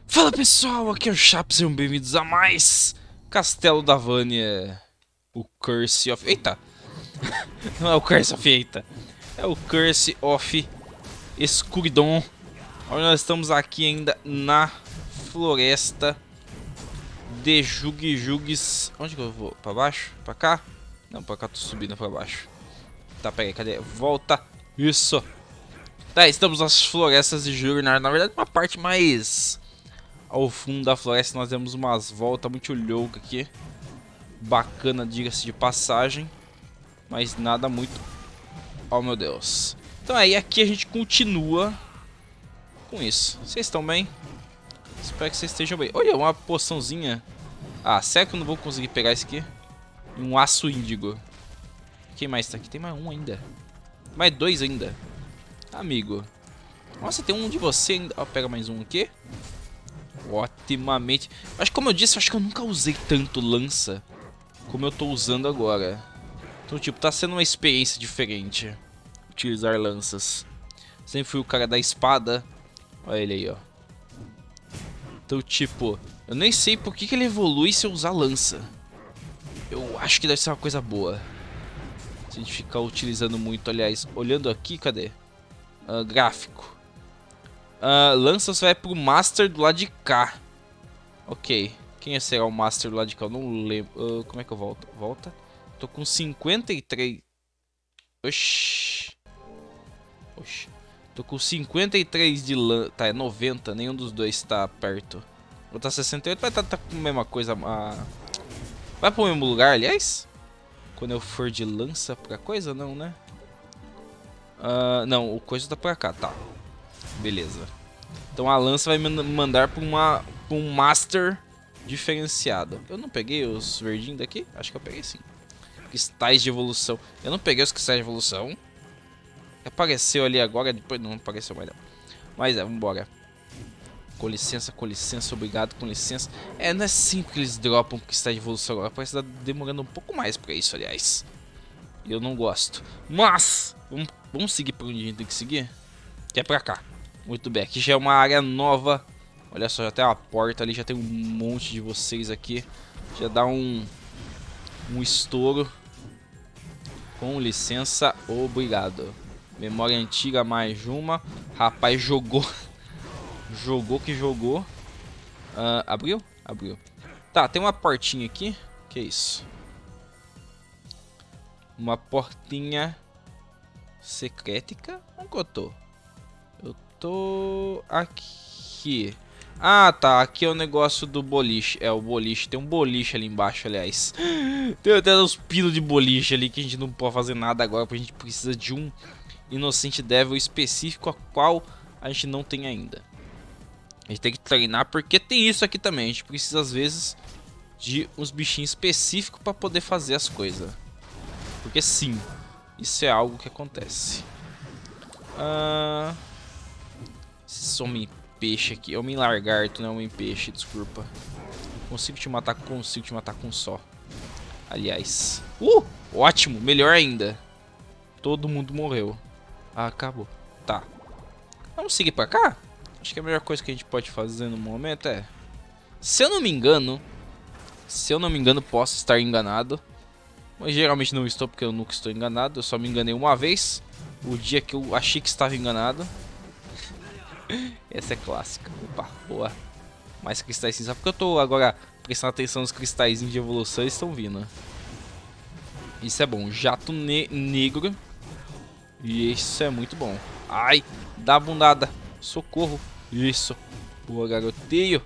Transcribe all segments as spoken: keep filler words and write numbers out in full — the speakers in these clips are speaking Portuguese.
Fala pessoal, aqui é o Chaps, sejam bem-vindos a mais Castelo da Vânia. O Curse of... Eita! Não é o Curse of Eita, é o Curse of Escuridon. Onde nós estamos aqui ainda na floresta de Jug-Jugs. Onde que eu vou? Pra baixo? Pra cá? Não, pra cá tô subindo pra baixo. Tá, peraí, cadê? Volta. Isso. Tá, estamos nas florestas de Jugurnar. Na verdade, uma parte mais ao fundo da floresta. Nós temos umas voltas muito loucas aqui. Bacana, diga-se de passagem. Mas nada muito... Oh, meu Deus. Então aí, aqui a gente continua com isso. Vocês estão bem? Espero que vocês estejam bem. Olha, uma poçãozinha. Ah, será que eu não vou conseguir pegar isso aqui? Um aço índigo. Quem mais tá aqui? Tem mais um ainda. Mais dois ainda. Amigo. Nossa, tem um de você ainda. Ó, pega mais um aqui. Otimamente. Acho que, como eu disse, acho que eu nunca usei tanto lança como eu tô usando agora. Então, tipo, tá sendo uma experiência diferente utilizar lanças. Sempre fui o cara da espada. Olha ele aí, ó. Então, tipo, eu nem sei por que, que ele evolui se eu usar lança. Eu acho que deve ser uma coisa boa. Se a gente ficar utilizando muito, aliás, olhando aqui, cadê? Uh, gráfico. Uh, lanças vai pro Master do lado de cá. Ok. Quem será o Master do lado de cá? Eu não lembro. Uh, como é que eu volto? Volta. Tô com cinquenta e três. Oxi. Oxi. Tô com cinquenta e três de lança. Tá, é noventa. Nenhum dos dois tá perto. Vou tá sessenta e oito. Vai tá, tá com a mesma coisa. Uh... Vai pro mesmo lugar, aliás? Quando eu for de lança pra coisa, não, né? Uh, não, o coisa tá pra cá, tá. Beleza. Então a lança vai me mandar pra, uma, pra um Master diferenciado. Eu não peguei os verdinhos daqui? Acho que eu peguei sim. Cristais de evolução. Eu não peguei os cristais de evolução. Apareceu ali agora, depois não apareceu mais não. Mas é, vambora. Com licença, com licença, obrigado, com licença. É, não é sempre que eles dropam cristais de evolução agora. Parece que tá demorando um pouco mais pra isso, aliás. E eu não gosto. Mas, vamos, vamos seguir por onde a gente tem que seguir? Que é pra cá. Muito bem, aqui já é uma área nova. Olha só, já tem uma porta ali, já tem um monte de vocês aqui. Já dá um, um estouro. Com licença, obrigado. Memória antiga, mais uma. Rapaz, jogou. Jogou que jogou. Uh, abriu? Abriu. Tá, tem uma portinha aqui. Que isso? Uma portinha secrética? Onde que eu tô? Eu tô aqui. Ah, tá. Aqui é o negócio do boliche. É, o boliche. Tem um boliche ali embaixo, aliás. Tem até uns pinos de boliche ali que a gente não pode fazer nada agora. Porque a gente precisa de um Inocente Devil específico, a qual a gente não tem ainda. A gente tem que treinar, porque tem isso aqui também. A gente precisa, às vezes, de uns bichinhos específicos para poder fazer as coisas. Porque sim, isso é algo que acontece. Ah, esse homem-peixe aqui. É homem-lagarto, não é homem-peixe, desculpa. Consigo te matar, consigo te matar com um só. Aliás. Uh, ótimo, melhor ainda. Todo mundo morreu. Ah, acabou. Tá. Vamos seguir pra cá? Acho que a melhor coisa que a gente pode fazer no momento é... Se eu não me engano... Se eu não me engano, posso estar enganado. Mas geralmente não estou, porque eu nunca estou enganado. Eu só me enganei uma vez. O dia que eu achei que estava enganado. Essa é clássica. Opa, boa. Mais cristais cinza. Porque eu tô agora prestando atenção nos cristais de evolução. Eles estão vindo. Isso é bom. Jato ne negro. E isso é muito bom. Ai, dá bundada. Socorro. Isso. Boa, garoteio.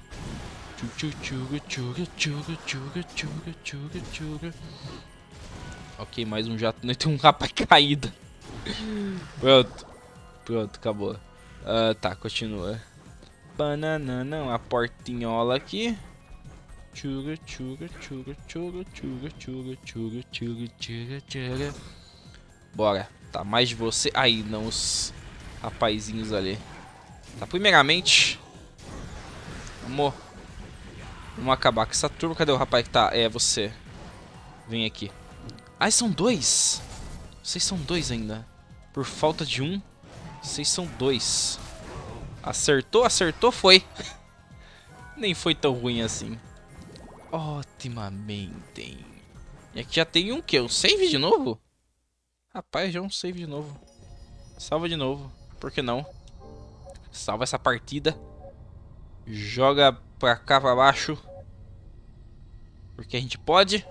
Ok, mais um jato. Não tem um rapaz caído. Pronto. Pronto, acabou. Uh, tá, continua. Banana, não. A portinhola aqui. Chuga, chuga, chuga, chuga, chuga, chuga, chuga, chuga, chuga, chuga. Bora. Tá, mais de você. Aí, não, os rapazinhos ali. Tá, primeiramente. Vamos. Vamos acabar com essa turma. Cadê o rapaz que tá? É, você. Vem aqui. Ah, são dois. Vocês são dois ainda. Por falta de um, vocês são dois. Acertou, acertou, foi. Nem foi tão ruim assim. Otimamente. E aqui já tem um que? Um save de novo? Rapaz, já é um save de novo. Salva de novo. Por que não? Salva essa partida. Joga pra cá, pra baixo. Porque a gente pode.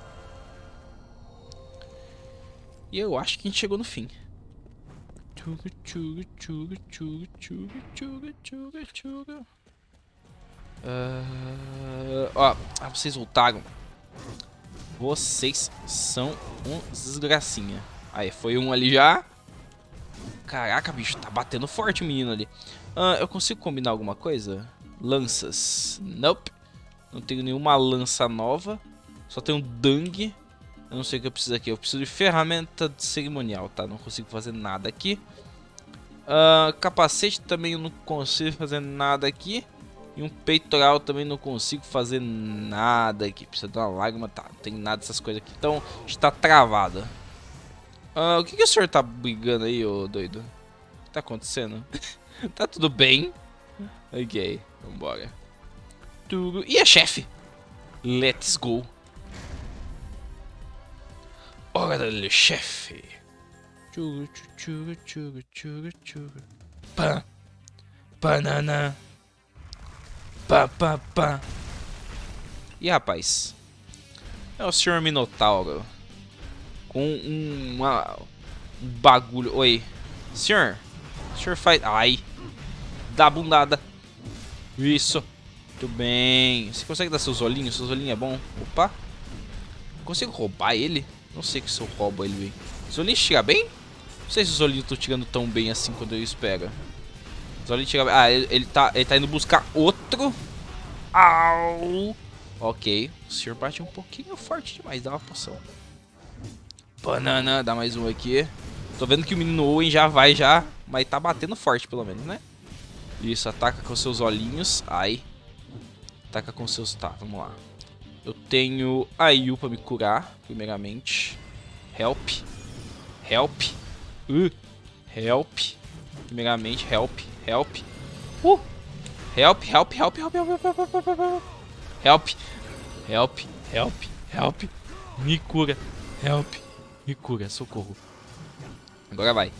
E eu acho que a gente chegou no fim. Tchuga, tchuga, tchuga, tchuga, tchuga, tchuga, tchuga, tchuga. Uh, ó, ah, vocês voltaram. Vocês são um desgracinha. Aí, foi um ali já. Caraca, bicho, tá batendo forte o menino ali. Uh, eu consigo combinar alguma coisa? Lanças. Nope. Não tenho nenhuma lança nova. Só tenho Dung. Eu não sei o que eu preciso aqui. Eu preciso de ferramenta cerimonial, tá? Não consigo fazer nada aqui. Uh, capacete também eu não consigo fazer nada aqui. E um peitoral também não consigo fazer nada aqui. Precisa de uma lágrima, tá? Não tem nada dessas coisas aqui. Então, está travada. Uh, o que, que o senhor tá brigando aí, ô doido? O que tá acontecendo? Tá tudo bem? Ok, vambora. Tudo... E a chefe? Let's go. Hora do chefe. Chuga, chuga, chuga, chuga, chuga. Pá. Banana. Pá, pá, pá. E rapaz, é o senhor Minotauro com um, uma, um bagulho. Oi, senhor. O senhor faz. Ai, dá bundada. Isso. Muito bem. Você consegue dar seus olhinhos? Seus olhinhos é bom. Opa. Consigo roubar ele? Não sei que se eu roubo ele, velho. Os olhinhos tiram bem? Não sei se os olhinhos estão tirando tão bem assim quando eu espero. Os olhinhos tiram bem. Ah, ele, ele, tá, ele tá indo buscar outro. Au. Ok. O senhor bate um pouquinho forte demais. Dá uma poção. Banana. Dá mais um aqui. Tô vendo que o menino Owen já vai já. Mas tá batendo forte pelo menos, né? Isso. Ataca com seus olhinhos. Ai. Ataca com seus... Tá, vamos lá. Eu tenho a Yu pra me curar, primeiramente. Help. Help. Uh. Help. Primeiramente, help. Help. Uh. Help, help, help, help, help, help, help, help, help. Help. Help, help, help. Me cura. Help. Me cura, socorro. Agora vai.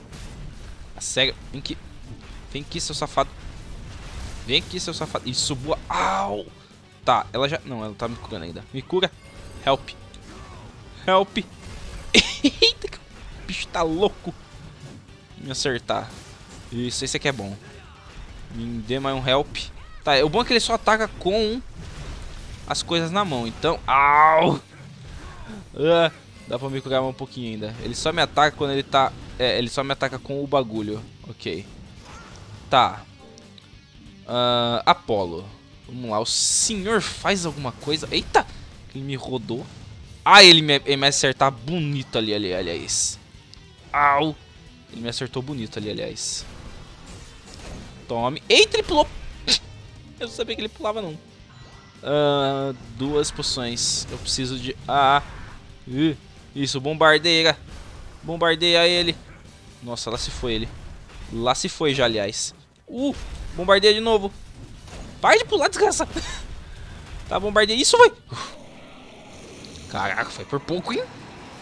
A sério, vem aqui. Vem aqui, seu safado. Vem aqui, seu safado. Isso, boa. Au. Tá, ela já... Não, ela tá me curando ainda. Me cura. Help. Help. Eita, que o bicho tá louco. Me acertar. Isso, esse aqui é bom. Me dê mais um help. Tá, o bom é que ele só ataca com as coisas na mão. Então... Au. Ah, dá pra me curar um pouquinho ainda. Ele só me ataca quando ele tá... É, ele só me ataca com o bagulho. Ok. Tá. Uh, Apolo. Vamos lá, o senhor faz alguma coisa. Eita, ele me rodou. Ah, ele me, ele me acertar bonito ali, ali, aliás. Au. Ele me acertou bonito ali, aliás. Tome. Eita, ele pulou. Eu não sabia que ele pulava, não. Uh, duas poções. Eu preciso de... Ah. Uh, isso, bombardeira. Bombardeia ele. Nossa, lá se foi ele. Lá se foi já, aliás. Uh, bombardeia de novo. Para de pular, desgraça. Tá, bombardeia. Isso, vai. Caraca, foi por pouco, hein?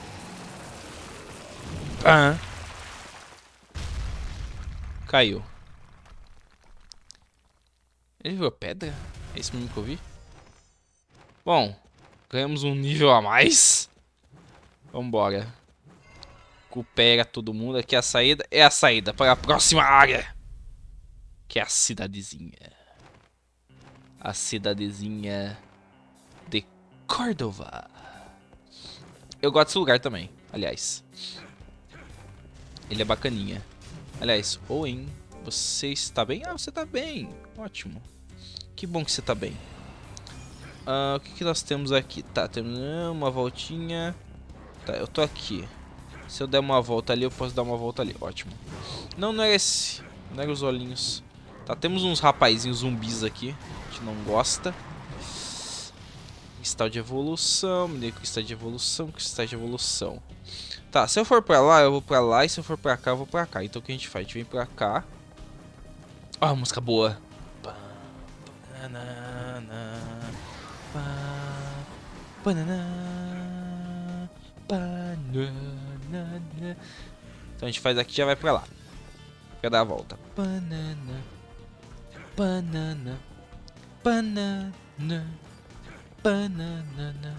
Ah. Caiu. Ele viu a pedra? É isso mesmo que eu vi? Bom, ganhamos um nível a mais. Vambora. Recupera todo mundo. Aqui a saída é a saída para a próxima área. Que é a cidadezinha. A cidadezinha de Córdoba. Eu gosto desse lugar também, aliás. Ele é bacaninha. Aliás, Owen, você está bem? Ah, você está bem. Ótimo. Que bom que você está bem. Uh, o que, que nós temos aqui? Tá, temos uma voltinha. Tá, eu tô aqui. Se eu der uma volta ali, eu posso dar uma volta ali. Ótimo. Não, não é esse. Não é os olhinhos. Tá, temos uns rapazinhos zumbis aqui. A gente não gosta. Cristal de evolução. Me dê cristal de evolução. Cristal de evolução. Tá, se eu for pra lá, eu vou pra lá. E se eu for pra cá, eu vou pra cá. Então o que a gente faz? A gente vem pra cá. Ah, música boa. Então a gente faz aqui e já vai pra lá. Pra dar a volta. Banana. Banana. Banana. Banana.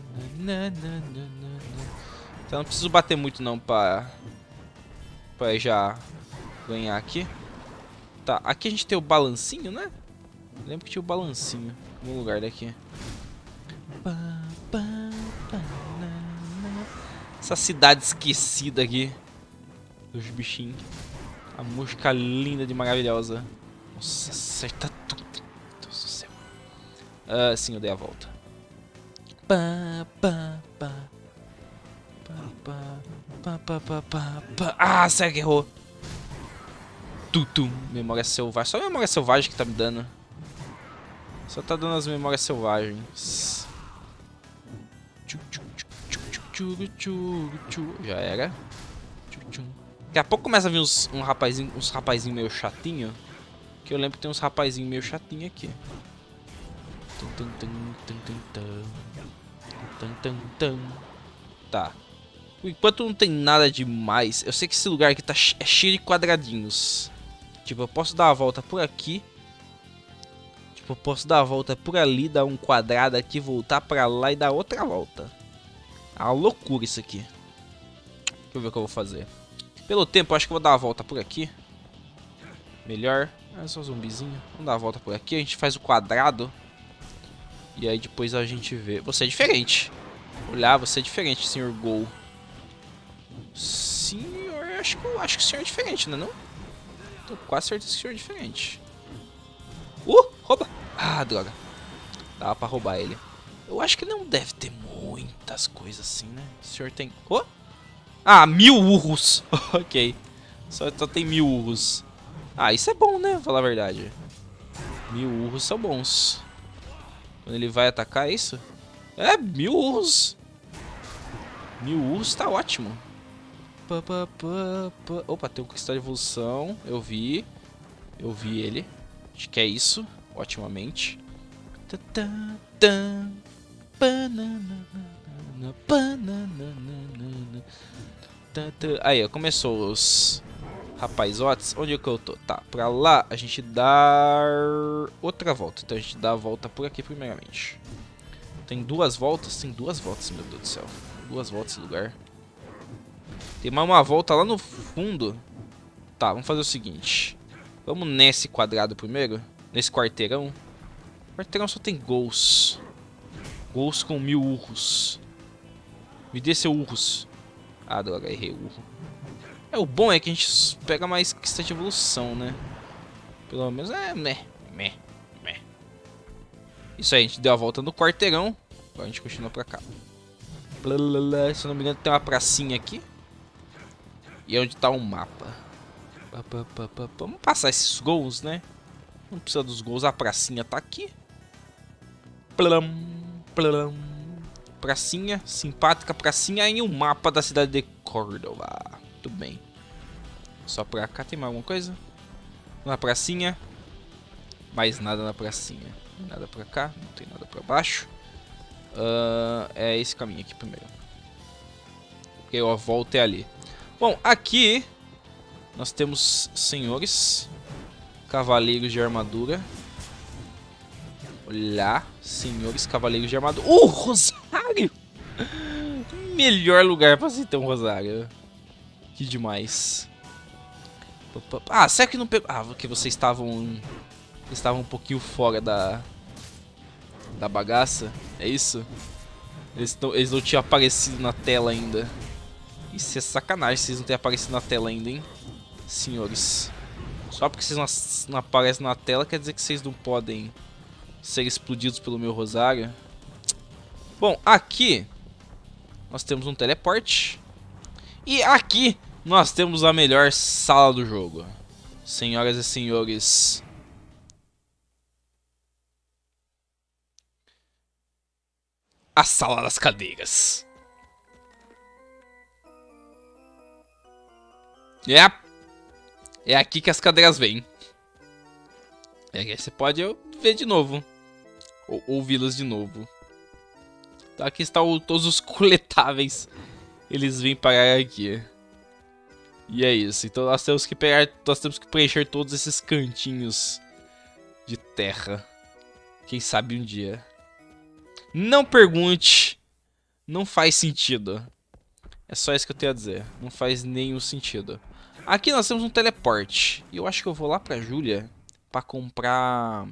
Então não preciso bater muito não pra, pra já ganhar aqui. Tá, aqui a gente tem o balancinho, né? Lembro que tinha o balancinho em algum lugar daqui. Essa cidade esquecida aqui dos bichinhos. A música linda de maravilhosa. Nossa, acerta tudo. Meu Deus do céu. Ah, sim, eu dei a volta. Pá, pá, pá. Pá, pá, pá, pá, pá, pá, pá. Ah, sério que errou. Tutum. Memória selvagem. Só a memória selvagem que tá me dando. Só tá dando as memórias selvagens. Já era. Daqui a pouco começa a vir uns, um rapazinho, uns rapazinhos meio chatinho. Que eu lembro que tem uns rapazinhos meio chatinho aqui. Tá. Enquanto não tem nada demais, eu sei que esse lugar aqui tá é cheio de quadradinhos. Tipo, eu posso dar a volta por aqui. Tipo, eu posso dar a volta por ali, dar um quadrado aqui, voltar pra lá e dar outra volta. É uma loucura isso aqui. Deixa eu ver o que eu vou fazer. Pelo tempo, eu acho que eu vou dar a volta por aqui. Melhor. É só zumbizinho. Vamos dar a volta por aqui. A gente faz o quadrado. E aí depois a gente vê. Você é diferente. Olhar, você é diferente, senhor Gol. Senhor, eu acho que, eu acho que o senhor é diferente, não é não? Tô quase certeza que o senhor é diferente. Uh, rouba. Ah, droga. Dava pra roubar ele. Eu acho que não deve ter muitas coisas assim, né? O senhor tem... Oh! Ah, mil urros. Ok. Só, só tem mil urros. Ah, isso é bom, né? Vou falar a verdade. Mil urros são bons. Quando ele vai atacar, é isso? É, mil urros. Mil urros tá ótimo. Pá, pá, pá, pá. Opa, tem um cristal de evolução. Eu vi. Eu vi ele. Acho que é isso. Otimamente. Aí, começou os rapazotes. Onde é que eu tô? Tá, pra lá a gente dá outra volta. Então a gente dá a volta por aqui primeiramente. Tem duas voltas? Tem duas voltas, meu Deus do céu. Duas voltas esse lugar. Tem mais uma volta lá no fundo. Tá, vamos fazer o seguinte. Vamos nesse quadrado primeiro. Nesse quarteirão. O quarteirão só tem gols. Gols com mil urros. Me dê seu urros. Ah, droga, errei o urro. É, o bom é que a gente pega mais questão de evolução, né? Pelo menos é... Meh, meh, meh. Isso aí, a gente deu a volta no quarteirão. Agora a gente continua pra cá. Se eu não me engano, tem uma pracinha aqui. E é onde tá um mapa. Vamos passar esses gols, né? Não precisa dos gols, a pracinha tá aqui. Plam, plam. Pracinha, simpática pracinha em um mapa da cidade de Córdoba. Muito bem. Só pra cá tem mais alguma coisa? Na pracinha. Mais nada na pracinha. Nada pra cá, não tem nada pra baixo. Uh, é esse caminho aqui primeiro. Porque a volta é ali. Bom, aqui nós temos senhores cavaleiros de armadura. Olá, senhores cavaleiros de armadura. Uh, rosário! Melhor lugar pra se ter um rosário. Que demais. Ah, será que não pegou? Ah, porque vocês estavam estavam um pouquinho fora da da bagaça. É isso? Eles não, eles não tinham aparecido na tela ainda. Isso é sacanagem, vocês não terem aparecido na tela ainda, hein? Senhores. Só porque vocês não, não aparecem na tela quer dizer que vocês não podem ser explodidos pelo meu rosário. Bom, aqui nós temos um teleporte. E aqui nós temos a melhor sala do jogo. Senhoras e senhores. A sala das cadeiras. É, é aqui que as cadeiras vêm. É que você pode ver de novo. Ou ouvi-las de novo. Tá, aqui estão todos os coletáveis. Eles vêm parar aqui. E é isso. Então nós temos que pegar. Nós temos que preencher todos esses cantinhos de terra. Quem sabe um dia. Não pergunte. Não faz sentido. É só isso que eu tenho a dizer. Não faz nenhum sentido. Aqui nós temos um teleporte. E eu acho que eu vou lá pra Júlia pra comprar...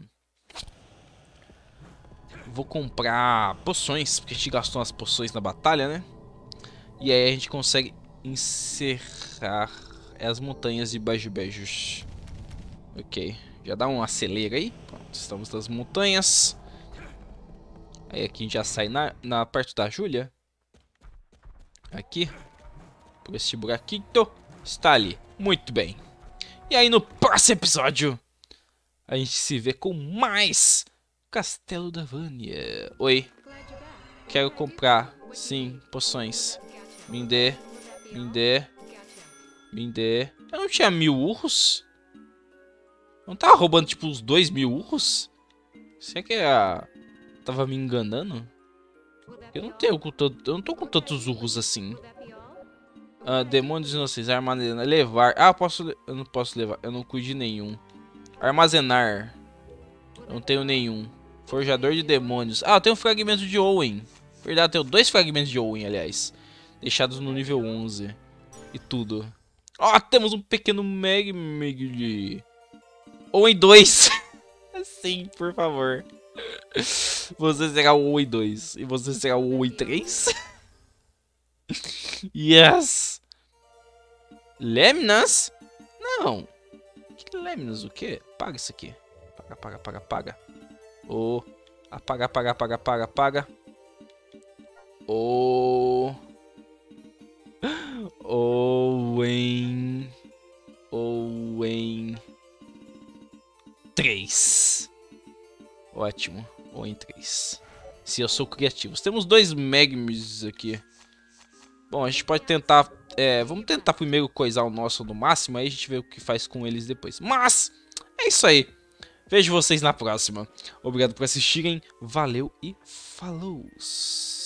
Vou comprar poções, porque a gente gastou umas poções na batalha, né? E aí a gente consegue encerrar as montanhas de Bajubejos. Ok. Já dá um acelera aí. Pronto, estamos nas montanhas. Aí aqui a gente já sai na, na parte da Júlia. Aqui. Por esse buraquinho. Está ali. Muito bem. E aí no próximo episódio a gente se vê com mais Castelo da Vânia. Oi. Quero comprar. Sim, poções. Me dê. Me dê. Me dê. Eu não tinha mil urros? Não tava roubando tipo uns dois mil urros? Será que a... tava me enganando? Eu não tenho com tanto... Eu não tô com tantos urros assim. Ah, demônios inocentes. Armazenar. Levar. Ah, eu posso... Eu não posso levar. Eu não cuido de nenhum. Armazenar. Eu não tenho nenhum. Forjador de demônios. Ah, eu tenho um fragmento de Owen. Verdade, eu tenho dois fragmentos de Owen, aliás. Deixados no nível onze. E tudo. Ó, oh, temos um pequeno Meg Meg. Owen dois. Sim, por favor. Você será o Owen dois. E você será o Owen três. Yes. Lâminas? Não. Que lâminas o quê? Paga isso aqui. Paga, paga, paga, paga. Oh. Apaga, apaga, apaga, apaga, apaga. Oh. Owen. Owen. três. Ótimo. Owen três. Se eu sou criativo. Temos dois Magmis aqui. Bom, a gente pode tentar... É, vamos tentar primeiro coisar o nosso no máximo. Aí a gente vê o que faz com eles depois. Mas, é isso aí. Vejo vocês na próxima. Obrigado por assistirem. Valeu e falou!